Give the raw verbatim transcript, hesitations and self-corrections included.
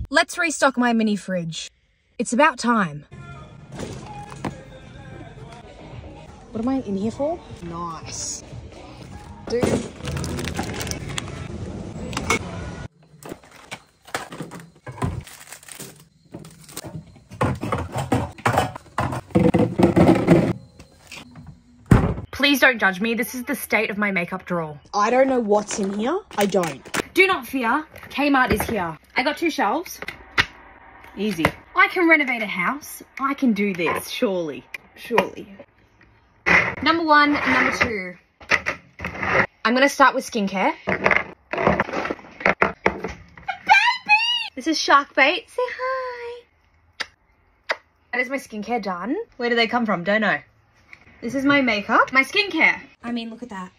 Let's restock my mini fridge. It's about time. What am I in here for? Nice. Dude. Please don't judge me. This is the state of my makeup drawer. I don't know what's in here. I don't. Do not fear. Kmart is here. I got two shelves. Easy. I can renovate a house. I can do this, surely. Surely. Number one, number two. I'm gonna start with skincare. Baby! This is Shark Bait. Say hi. That is my skincare done. Where do they come from? Don't know. This is my makeup. My skincare. I mean, look at that.